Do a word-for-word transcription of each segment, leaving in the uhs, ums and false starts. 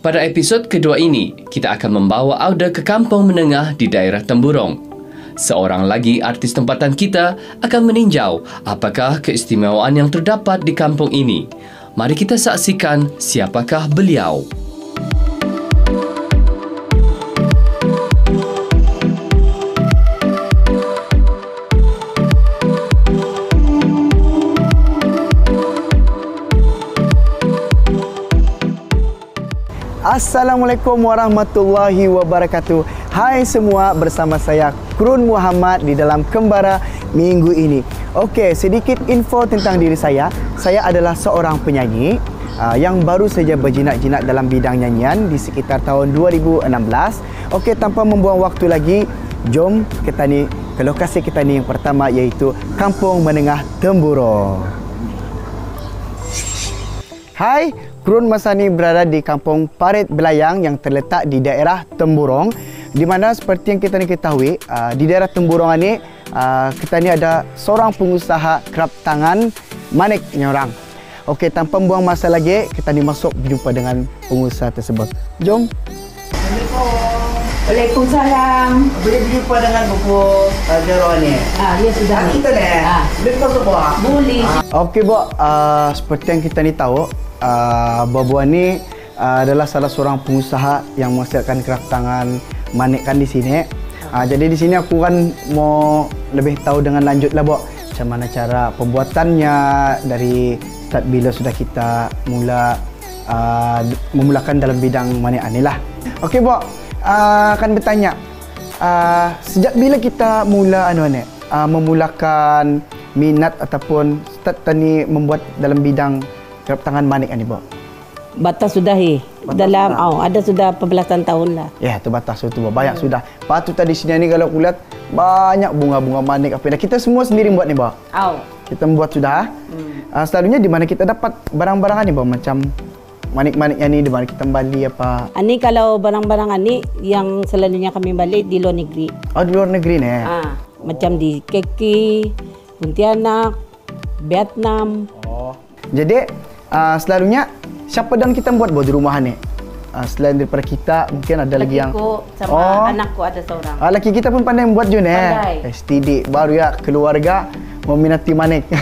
Pada episod kedua ini, kita akan membawa Auda ke kampung menengah di daerah Temburong. Seorang lagi artis tempatan kita akan meninjau apakah keistimewaan yang terdapat di kampung ini. Mari kita saksikan siapakah beliau. Assalamualaikum warahmatullahi wabarakatuh. Hai semua, bersama saya Krun Muhammad di dalam Kembara minggu ini. Okey, sedikit info tentang diri saya. Saya adalah seorang penyanyi uh, yang baru saja berjinak-jinak dalam bidang nyanyian di sekitar tahun dua ribu enam belas. Okey, tanpa membuang waktu lagi, jom kita ni ke lokasi kita ni yang pertama, iaitu Kampung Menengah Temburong. Hai, Krun masa ni berada di Kampung Parit Belayang yang terletak di daerah Temburong, di mana seperti yang kita ni ketahui, uh, di daerah Temburong ni uh, kita ni ada seorang pengusaha kerap tangan, Manik ni orang. Okey, tanpa buang masa lagi, kita ni masuk berjumpa dengan pengusaha tersebut. Jom. Assalamualaikum. Waalaikumsalam. Boleh berjumpa dengan Buku uh, Jarwan ni? Ah, ya sudah. Ah, kita ni? Ah. Boleh kau sebuah? Boleh. Ah. Okey, Bu. Uh, seperti yang kita ni tahu, Uh, Buah-buah ni uh, adalah salah seorang pengusaha yang menghasilkan kraft tangan Manik kan di sini. Uh, jadi di sini aku kan mau lebih tahu dengan lanjut lah, Bu, macam mana cara pembuatannya dari start bila sudah kita mula uh, memulakan dalam bidang Manik ni lah. Okey, Bu, uh, akan bertanya uh, sejak bila kita mula anu ni uh, memulakan minat ataupun start tani membuat dalam bidang kerap tangan Manik ni, Bu? Batas sudah eh. Dalam sudah. Oh, ada sudah pembelasan tahun lah. Ya, tu batas tu, Bu. Banyak hmm. sudah. Patut tadi sini ni kalau aku lihat banyak bunga-bunga Manik apa dah. Kita semua sendiri buat ni, Bu. Oh. Kita membuat sudah. Hmm. Uh, selalunya di mana kita dapat barang-barang ni, Bu? Macam Manik-Manik yang ni di mana kita beli apa? Ani kalau barang-barang ni yang selalunya kami balik di luar negeri. Oh, di luar negeri ni. Ah, macam di Keki, Pontianak, Vietnam. Oh. Jadi Uh, selalunya siapa dan kita buat buat di rumah ni? Uh, selain daripada kita, mungkin ada lagi yang Lakiku sama oh. anakku ada seorang. Uh, laki kita pun pandai buat je ni. Pandai. S T D baru ya keluarga meminati Manik.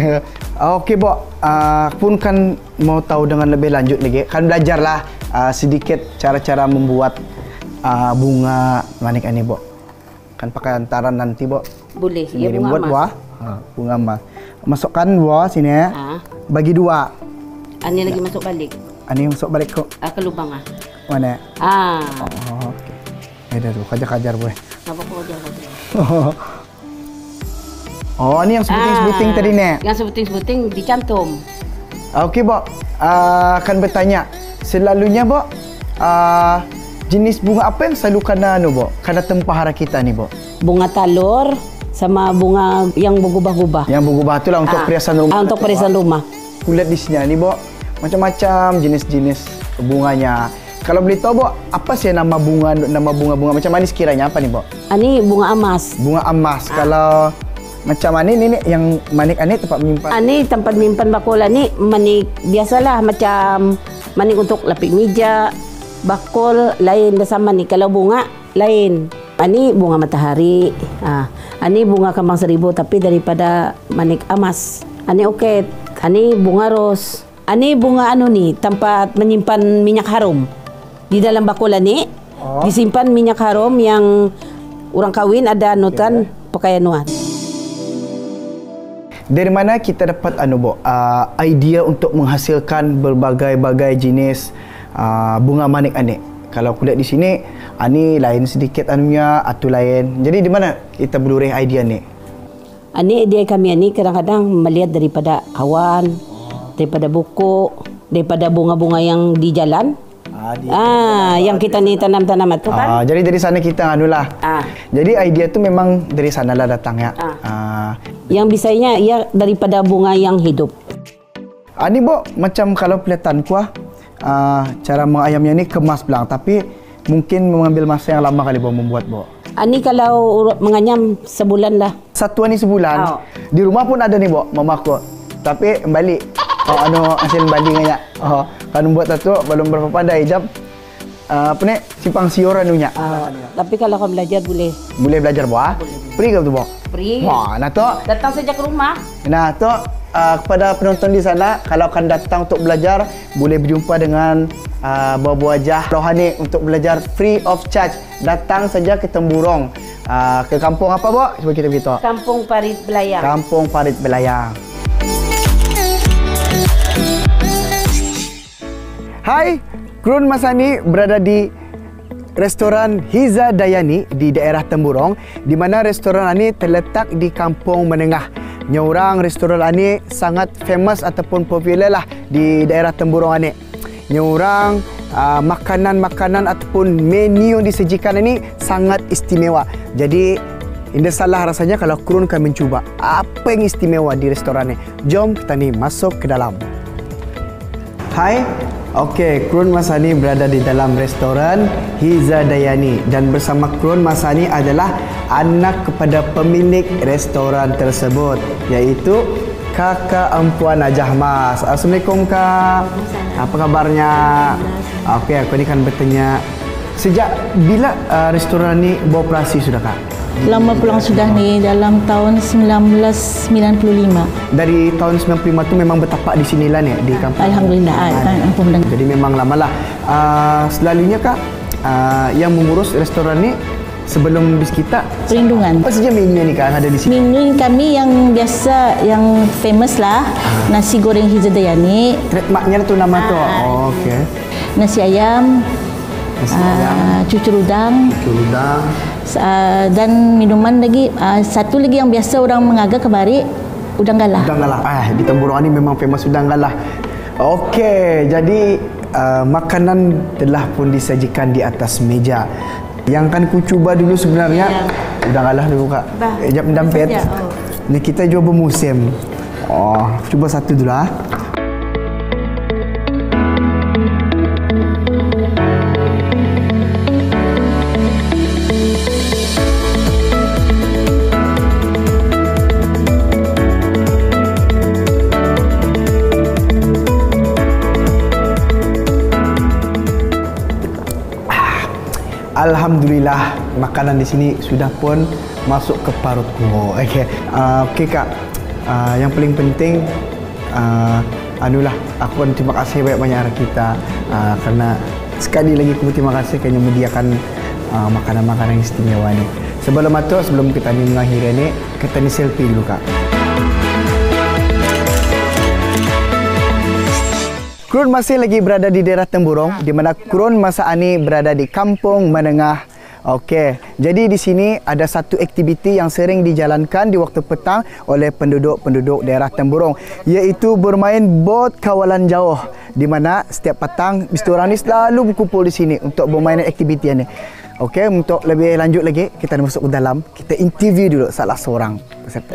uh, Okey, Bu. Uh, pun kan mau tahu dengan lebih lanjut lagi. Kan belajarlah uh, sedikit cara-cara membuat uh, bunga Manik ni, Bu. Kan pakai antaran nanti, Bu. Boleh. Sendiri Ya, bunga buat emas. buah. Uh, bunga emas. Masukkan buah sini. Ah. Bagi dua. Ani lagi masuk balik. Ani masuk balik ke Ah, ke lubang ah. mana? Ah. Oh, okey. Eh dah tu, kajar-kajar boleh. Apa kau dia kata? Oh, ni yang sebuting-sebuting ah, tadi ni. Yang sebuting-sebuting dicantum. Okey, Bu. Uh, akan bertanya. Selalunya, Bu, uh, jenis bunga apa yang selalu kena anu, Bu? Kena tempah kita ni, Bu? Bunga talur sama bunga yang bergubah-gubah. Yang bergubah tu lah untuk Ah, perhiasan rumah. Ah, untuk perhiasan rumah. Kulit di sini ni, Bu. Macam-macam jenis-jenis bunganya. Kalau boleh tahu, Bu, apa sih nama bunga nama bunga-bunga macam mana sekiranya apa ni, Bu? Ani bunga emas. Bunga emas. Ah. Kalau macam mana ni, ni yang Manik ni tempat menyimpan? Ani tempat menyimpan bakul ni manik biasalah macam manik untuk lapik meja, bakul lain sama ni. Kalau bunga lain. Ani bunga matahari. Ah, ani bunga kembang seribu tapi daripada manik emas. Ani okey. Ani bunga ros. Ani bunga anu ni tempat menyimpan minyak harum. Di dalam bakul ni oh. disimpan minyak harum yang orang kawin ada anutan yeah. pakaian nuan. Dari mana kita dapat anu, Bu, uh, idea untuk menghasilkan berbagai-bagai jenis uh, bunga Manik ni? Kalau aku lihat di sini, ani lain sedikit anunya, atu lain. Jadi di mana kita berlurih idea ni? Ani idea kami ni kadang-kadang melihat daripada awan, daripada buku, daripada bunga-bunga yang di jalan. Ah, di ah yang kita ni tanam-tanam itu kan. Ah, jadi dari sana kita anulah. Ah. Jadi idea tu memang dari sanalah datangnya. Ah. Ah. Yang bisanya ia daripada bunga yang hidup. Ah, ni, Bu, macam kalau pelihatanku ah, uh, cara mengayamnya ni kemas belang, tapi mungkin mengambil masa yang lama kali, Bu, membuat, Bu. Ani kalau menganyam sebulan lah. Satu ni sebulan. Oh. Di rumah pun ada ni, Bu, mamaku. Tapi balik. Oh, anu hasil balik ngaya. Oh, kan buat satu belum berapa pandai jam uh, apa ni simpang siur anunya. Uh, tapi kalau kau belajar boleh. Boleh belajar buah? Free ke tu buah? Free. Wah, nah tu. Datang saja ke rumah. Nah tu uh, kepada penonton di sana, kalau akan datang untuk belajar, boleh berjumpa dengan uh, buah-buah jah rohani untuk belajar free of charge. Datang saja ke Temburong. Uh, ke kampung apa, Bu? Cuba kita beritahu. Kampung Parit Belayang. Kampung Parit Belayang. Hai, Krun Masani berada di restoran Hiza Dayani di daerah Temburong, di mana restoran ini terletak di kampung menengah. Nyorang restoran ini sangat famous ataupun popular lah di daerah Temburong ini. Nyorang uh, makanan-makanan ataupun menu yang disajikan ini sangat istimewa. Jadi tidak salah rasanya kalau Krun akan mencuba apa yang istimewa di restoran ini. Jom kita ni masuk ke dalam. Hai. Okey, Krun Masani berada di dalam restoran Hiza Dayani dan bersama Krun Masani adalah anak kepada pemilik restoran tersebut, iaitu Kakak Empuan Ajah Mas. Assalamualaikum Kak. Apa kabarnya? Okey, aku ni kan bertanya, sejak bila uh, restoran ni beroperasi sudah Kak? Lama pulang sudah ni, dalam tahun seribu sembilan ratus sembilan puluh lima. Dari tahun sembilan puluh lima tu memang bertapak di sinilah ni di kampung. Alhamdulillah, kampung menengah. Jadi memang lamalah. Uh, selalunya Kak, uh, yang mengurus restoran ni sebelum bis kita Perlindungan. apa saja menu ni Kak ada di sini? Menu kami yang biasa, yang famous lah, nasi goreng Hiza Dayani. Trademarknya tu nama tu. Oh, okey. Nasi ayam, Nasi ayam, uh, cucur udang, udang. Uh, dan minuman lagi, uh, satu lagi yang biasa orang mengaga kebari, udang galah. Udang galah. Ah, di Temburong ni memang famous udang galah. Okey, jadi uh, makanan telah pun disajikan di atas meja. Yang kan ku cuba dulu sebenarnya ya. Udang galah dulu Kak. Bah, eh, jap mendampet. Oh. Ni kita jual bermusim. Oh, cuba satu dulu ah. Alhamdulillah, makanan di sini sudah pun masuk ke parutku. Okey, uh, okey Kak. Uh, yang paling penting, uh, anulah, aku pun terima kasih banyak-banyak arah kita uh, karena sekali lagi aku terima kasih kerana menyediakan uh, makanan-makanan yang istimewa ni. Sebelum itu, sebelum kita ni mengakhiri ni, kita ni selfie dulu Kak. Krun masih lagi berada di daerah Temburong, di mana Krun Masani berada di kampung menengah. Okey, jadi di sini ada satu aktiviti yang sering dijalankan di waktu petang oleh penduduk-penduduk daerah Temburong, iaitu bermain bot kawalan jauh, di mana setiap petang mesti orang ni selalu berkumpul di sini untuk bermain aktiviti ini. Okey, untuk lebih lanjut lagi, kita masuk ke dalam, kita interview dulu salah seorang peserta.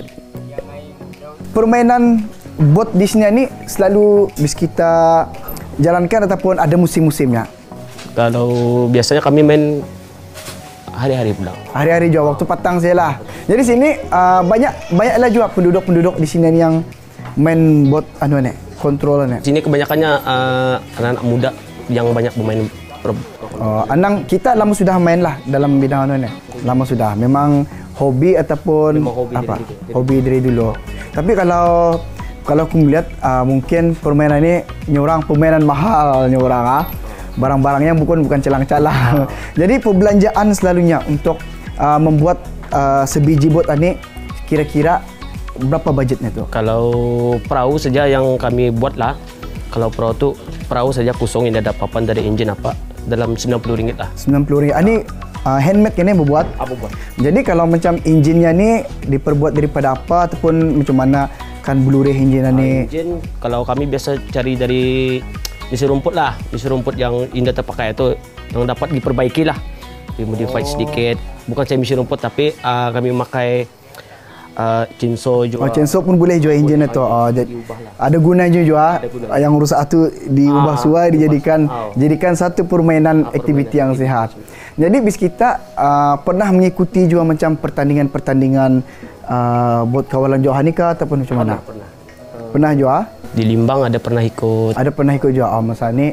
Permainan bot di sini ni selalu bis kita jalankan ataupun ada musim-musimnya? Kalau biasanya kami main hari-hari pulang. Hari-hari juga waktu petang saya lah. Jadi sini uh, banyak banyaklah juga penduduk-penduduk di sini yang main bot anu ni, kontrol ni. Sini kebanyakannya uh, anak-anak muda yang banyak bermain. Oh, Anang kita lama sudah main lah dalam bidang anu ni. Lama sudah. Memang hobi ataupun Memang hobi apa? Dari dulu. Hobi dari dulu. Tapi kalau kalau aku melihat uh, mungkin permainan ini nyorang permainan mahal nyorang ah. Barang-barangnya bukan bukan celang-calang. Jadi perbelanjaan selalunya untuk uh, membuat uh, sebiji bot ini kira-kira berapa budgetnya tu? Kalau perahu saja yang kami buat lah. Kalau perahu tu perahu saja kosong yang ada papan dari enjin apa dalam sembilan puluh ringgit lah. sembilan puluh ringgit. Ini uh, handmade kan ni berbuat? Apa buat? Jadi kalau macam enjinnya ni diperbuat daripada apa ataupun macam mana kan blureh enjin ni? Enjin kalau kami biasa cari dari misi rumput lah, misi rumput yang indah terpakai itu yang dapat diperbaiki lah, dimodify oh. sedikit. Bukan saya misi rumput tapi uh, kami memakai uh, chainsaw juga. Oh, chainsaw pun boleh jual enjin itu. Oh, ada guna juga. Guna. Yang rusak tu diubah ah, suai dijadikan ah. jadikan satu permainan ah, aktiviti yang sehat. Jadi bis kita uh, pernah mengikuti juga macam pertandingan-pertandingan uh, bot kawalan jauh ni kah ataupun macam mana? Pernah. Pernah juga? Di Limbang ada pernah ikut. Ada pernah ikut juga. Oh, masa ni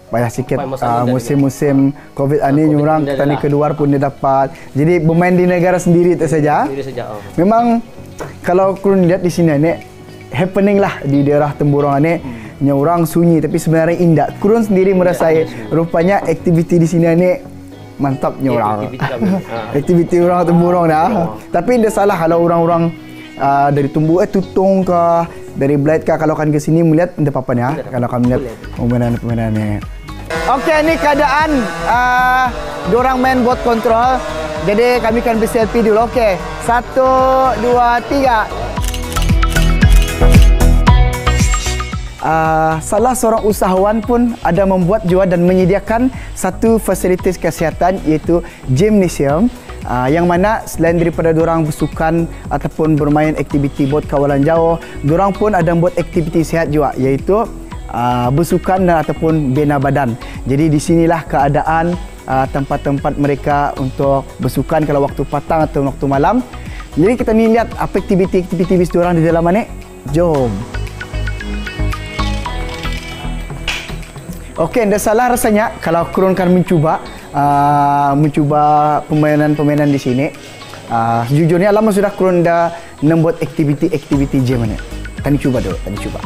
payah sikit Payah masalah uh, dan musim-musim COVID ini COVID orang ini kita ni adalah. keluar pun dia dapat. Jadi bermain di negara sendiri itu saja. Sendiri saja. Oh. Memang kalau kurun lihat di sini ni happening lah di daerah Temburong ni. Hmm. Orang sunyi tapi sebenarnya indah. Kurun sendiri merasai rupanya aktiviti di sini ni mantapnya Ya, orang. aktiviti kami. Ha. Aktiviti orang Temburong dah. Oh. Tapi tidak salah kalau orang-orang uh, dari Tumbu eh Tutong ke dari Blade ke kalau kan ke sini melihat tidak apa-apa ya. Kalau kami lihat permainan-permainan ni. Okey, ni keadaan uh, diorang main bot control. Jadi kami akan berselfie dulu. Okey. Satu, dua, tiga. Uh, salah seorang usahawan pun ada membuat juga dan menyediakan satu fasilitas kesihatan iaitu gymnasium uh, yang mana selain daripada diorang bersukan ataupun bermain aktiviti bot kawalan jauh, diorang pun ada membuat aktiviti sihat juga iaitu uh, bersukan dan ataupun bina badan. Jadi di sinilah keadaan uh, tempat-tempat mereka untuk bersukan kalau waktu petang atau waktu malam. Jadi kita ni lihat apa aktiviti-aktiviti bis diorang di dalam mana. Jom. Okey, tidak salah rasanya kalau kurun kan mencuba uh, mencuba permainan-permainan di sini. Uh, sejujurnya lama sudah kurun dah membuat aktiviti-aktiviti gym ni. Tadi cuba dulu, tadi cuba.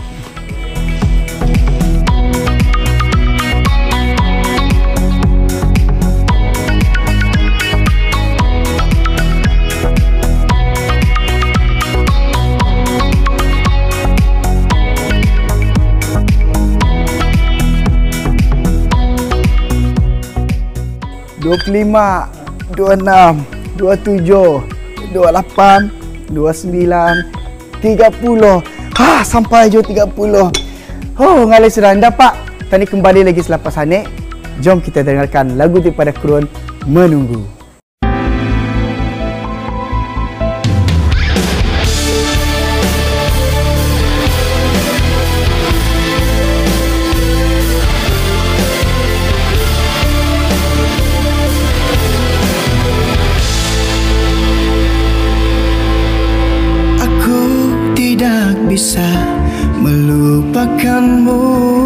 dua puluh lima, dua puluh enam, dua puluh tujuh, dua puluh lapan, dua puluh sembilan, tiga puluh. Ha, sampai je tiga puluh. Oh, ngalai sudah dapat. Tadi kembali lagi selepas ini. Jom kita dengarkan lagu daripada Kurun Menunggu. Bisa melupakanmu.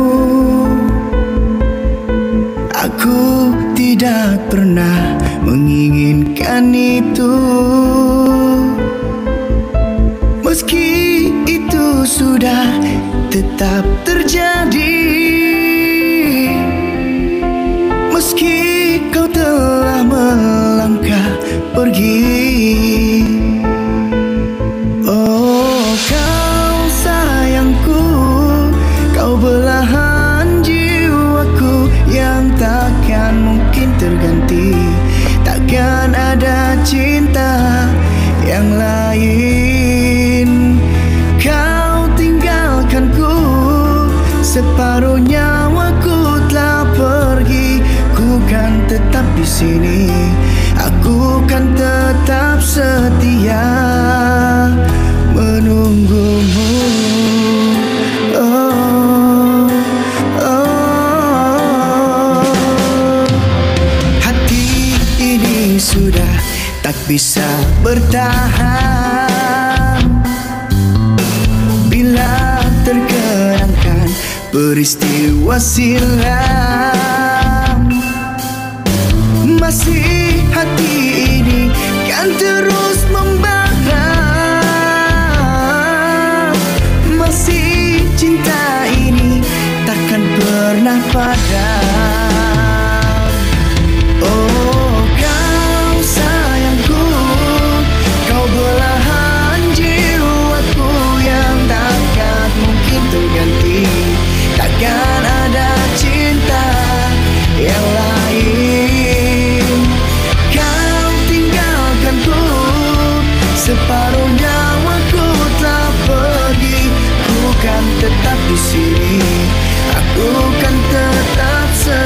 Aku tidak pernah menginginkan itu. Meski itu sudah tetap terjadi. Meski kau telah melangkah pergi. Belahan jiwaku yang takkan mungkin terganti. Takkan ada cinta yang lain. Kau tinggalkanku, separuh nyawaku telah pergi. Ku kan tetap di sini. Aku kan tetap setia menunggumu. Sudah tak bisa bertahan bila terkenangkan peristiwa silam. Masih hati ini kan terus membara. Masih cinta ini takkan pernah padam. Oh, takkan ada cinta yang lain. Kau tinggalkanku, separuh nyawaku telah pergi. Ku kan tetap di sini. Aku kan tetap setia.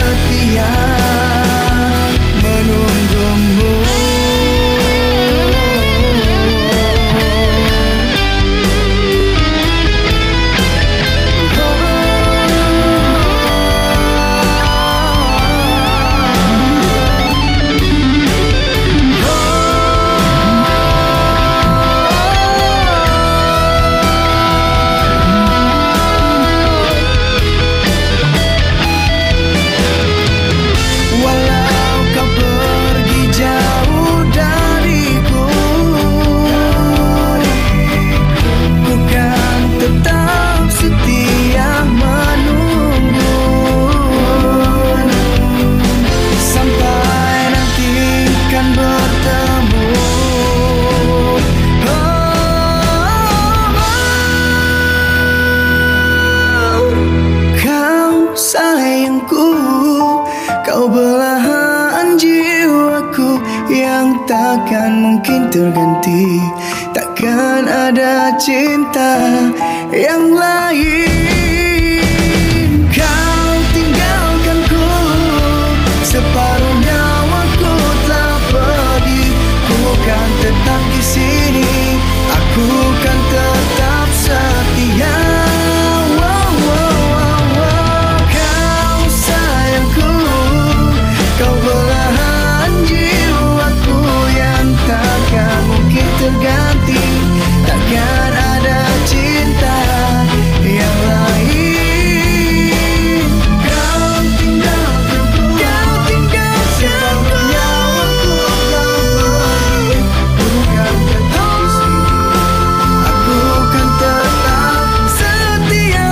sayangku, kau belahan jiwaku yang takkan mungkin terganti. Takkan ada cinta yang lain. Kau tinggalkanku, separuh nyawaku telah pergi. Ku kan tetap di sini, aku kan tetap setia. Wow, wow, wow, wow. Kau sayangku, kau belahan jiwaku yang takkan mungkin terganti. Takkan ada cinta yang lain. Kau tinggalkanku, kau tinggalkanku, nyawaku telah pergi. Bukan tetap di sini, aku kan tetap setia.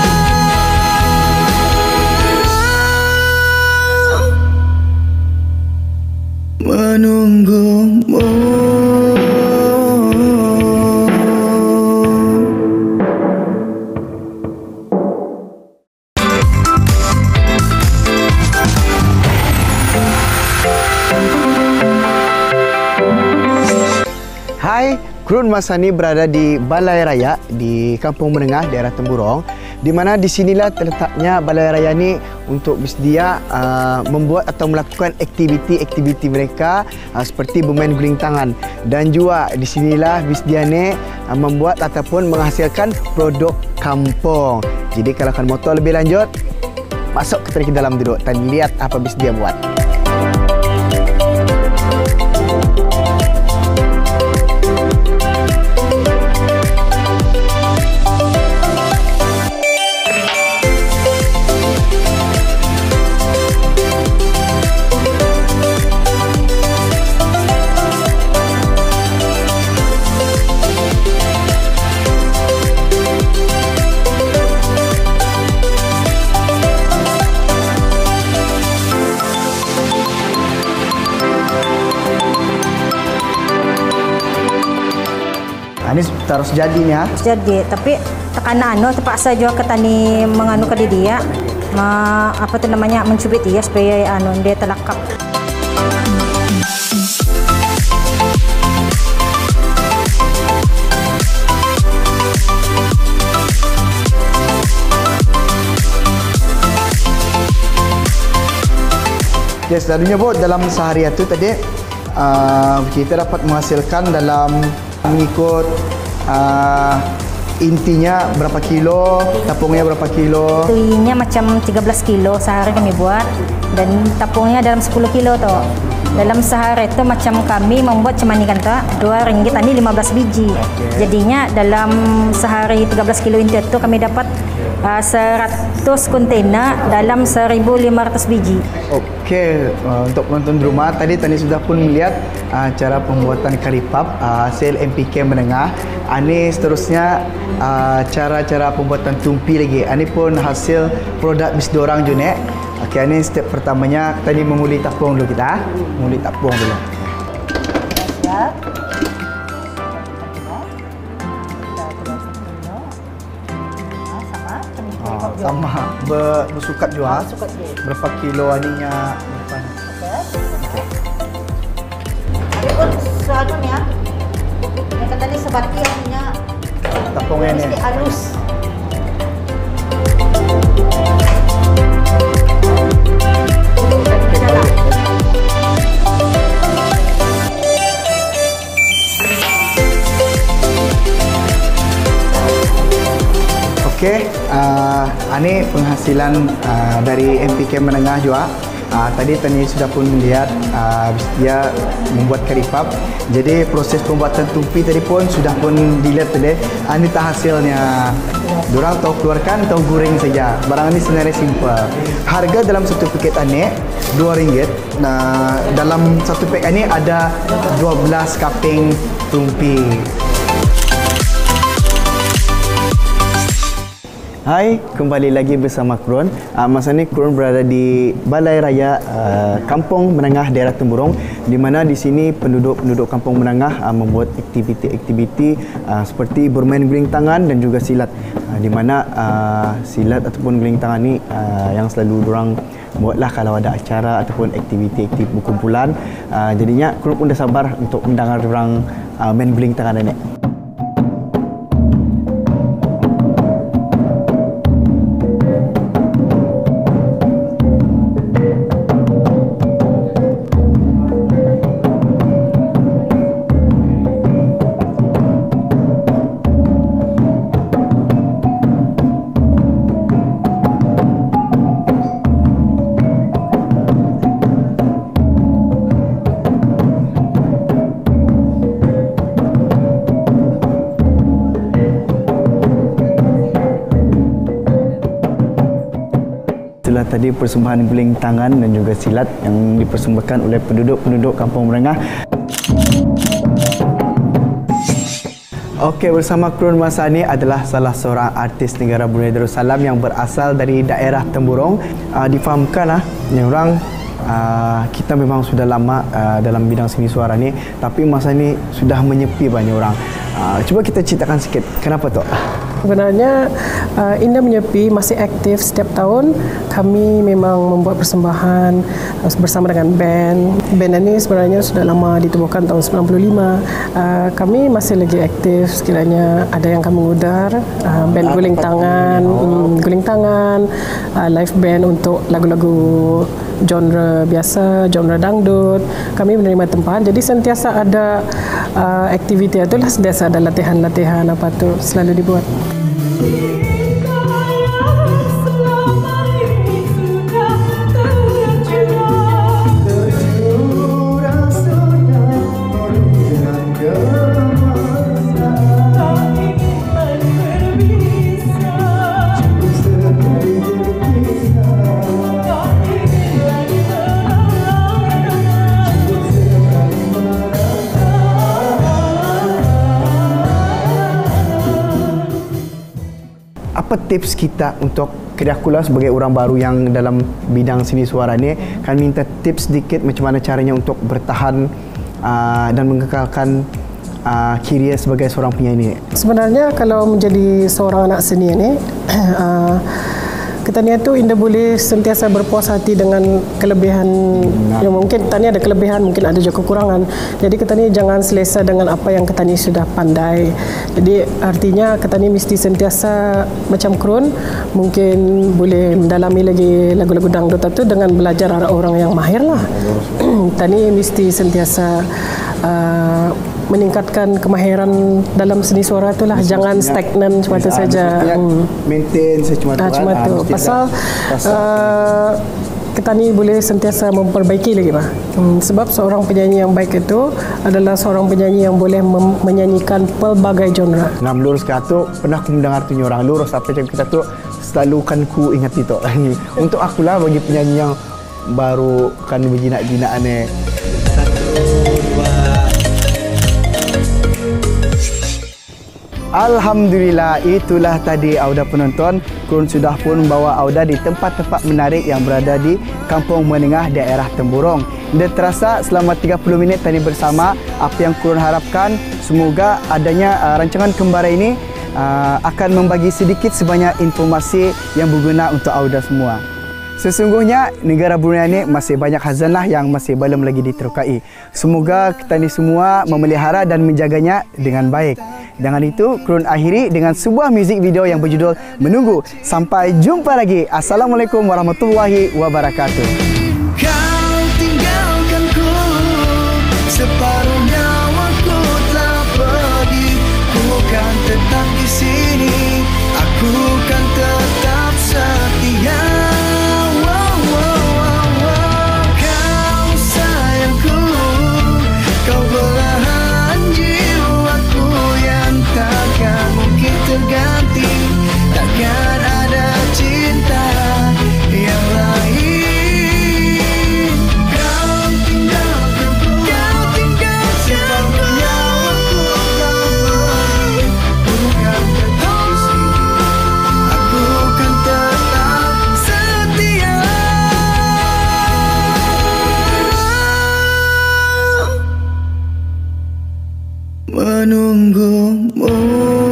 Menunggumu. Hai, Krun Masani berada di Balai Raya di Kampung Menengah, daerah Temburong, di mana di sinilah terletaknya Balai Raya ini untuk bersedia uh, membuat atau melakukan aktiviti-aktiviti mereka uh, seperti bermain guling tangan, dan juga di sinilah bersedia ni uh, membuat ataupun menghasilkan produk kampung. Jadi kalau akan motor lebih lanjut, masuk ke dalam duduk dan lihat apa bersedia buat. Ini terus jadi nih ya. Jadi, tapi tekan anu terpaksa juga ketani menganu ke dia, ma, apa tu namanya mencubit dia supaya anu dia terlakap. Ya, selalunya Bu, dalam sehari itu tadi uh, kita dapat menghasilkan dalam mengikut uh, intinya berapa kilo, tapungnya berapa kilo. Tuinya macam tiga belas kilo sehari kami buat, dan tapungnya dalam sepuluh kilo tu. Dalam sehari itu macam kami membuat cemani kan tak dua ringgit tadi lima belas biji. Okay. Jadinya dalam sehari tiga belas kilo inti itu kami dapat uh, seratus kontainer dalam seribu lima ratus biji. Okey, uh, untuk penonton di rumah tadi tadi sudah pun melihat uh, cara pembuatan kari puff uh, hasil M P K menengah. Ini seterusnya uh, cara-cara pembuatan tumpi lagi. Ini pun hasil produk bis dorang juga. Okey, ini step pertamanya tadi menguli tapung dulu kita. Menguli tapung dulu. Siap. Oh, sama Ber, bersukat juga. Bersukat juga. Berapa kilo aninya? Okey. Ada pun satu ni ya. Yang kata ni sebati punya tapungnya ni. Mesti halus. Okey, uh, ini penghasilan uh, dari M P K menengah juga. Uh, tadi tadi sudah pun melihat uh, dia membuat kari puff. Jadi proses pembuatan tumpi tadi pun sudah pun dilihat tadi. Uh, ini tak hasilnya. Diorang tahu keluarkan, tahu goreng saja. Barang ini sebenarnya simple. Harga dalam satu paket ini dua ringgit. Nah, dalam satu paket ini ada dua belas kaping tumpi. Hai, kembali lagi bersama Kurun. Uh, masa ni Kurun berada di Balai Raya uh, Kampung Menengah Daerah Temburong, di mana di sini penduduk-penduduk Kampung Menengah uh, membuat aktiviti-aktiviti uh, seperti bermain guling tangan dan juga silat. Uh, di mana uh, silat ataupun guling tangan ni uh, yang selalu diorang buatlah kalau ada acara ataupun aktiviti-aktiviti berkumpulan. Uh, jadinya Kurun pun dah sabar untuk mendengar diorang uh, main guling tangan ni. Itulah tadi persembahan guling tangan dan juga silat yang dipersembahkan oleh penduduk-penduduk Kampung Menengah. Okey, bersama Kurun masa ini adalah salah seorang artis negara Brunei Darussalam yang berasal dari daerah Temburong. Uh, difahamkanlah yang orang uh, kita memang sudah lama uh, dalam bidang seni suara ni, tapi masa ni sudah menyepi banyak orang. Uh, cuba kita ceritakan sikit kenapa tu? Sebenarnya uh, Indah Menyepi masih aktif setiap tahun. Kami memang membuat persembahan uh, bersama dengan band. Band ini sebenarnya sudah lama ditubuhkan tahun sembilan puluh lima. Uh, kami masih lagi aktif sekiranya ada yang kami mengudar uh, band guling tangan, um, guling tangan, uh, live band untuk lagu-lagu genre biasa, genre dangdut. Kami menerima tempahan. Jadi sentiasa ada uh, aktiviti itulah, sentiasa ada latihan-latihan apa tu selalu dibuat. Apa tips kita untuk Kriakula sebagai orang baru yang dalam bidang seni suara ni? Kami minta tips sedikit macam mana caranya untuk bertahan uh, dan mengekalkan uh, career sebagai seorang penyanyi. Sebenarnya kalau menjadi seorang anak seni ni, uh, kita ni tu Indah boleh sentiasa berpuas hati dengan kelebihan nah. yang mungkin kita ni ada kelebihan, mungkin ada juga kekurangan. Jadi kita ni jangan selesa dengan apa yang kita ni sudah pandai. Jadi artinya kita ni mesti sentiasa macam Kurun, mungkin boleh mendalami lagi lagu-lagu dangdut itu dengan belajar orang yang mahir lah. Kita ni mesti sentiasa uh, meningkatkan kemahiran dalam seni suara itulah, jangan stagnan semata saja. Hmm. Maintain secuma tu. Ah, cuma tu. Ah, pasal uh, kita ni boleh sentiasa memperbaiki lagi bah. Hmm, sebab seorang penyanyi yang baik itu adalah seorang penyanyi yang boleh menyanyikan pelbagai genre. Ngam lurus ke tu, pernah aku mendengar tu orang lurus apa macam kita tu selalu kan ku ingat itu. Untuk akulah bagi penyanyi yang baru kan berjinak-jinak ni. Alhamdulillah, itulah tadi Auda penonton. Kurun sudah pun membawa Auda di tempat-tempat menarik yang berada di Kampung Menengah daerah Temburong. Dan terasa selama tiga puluh minit tadi bersama, apa yang Kurun harapkan semoga adanya uh, rancangan kembara ini uh, akan membagi sedikit sebanyak informasi yang berguna untuk Auda semua. Sesungguhnya negara Brunei ini masih banyak khazanah yang masih belum lagi diterokai. Semoga kita ni semua memelihara dan menjaganya dengan baik. Dengan itu, Kurun akhiri dengan sebuah muzik video yang berjudul Menunggu. Sampai jumpa lagi. Assalamualaikum warahmatullahi wabarakatuh. Kau tinggalkanku, separuh nyawaku telah pergi. Ku kan tetap di sini, aku kan tetap setia. Terganti, takkan ada cinta yang lain. menunggumu.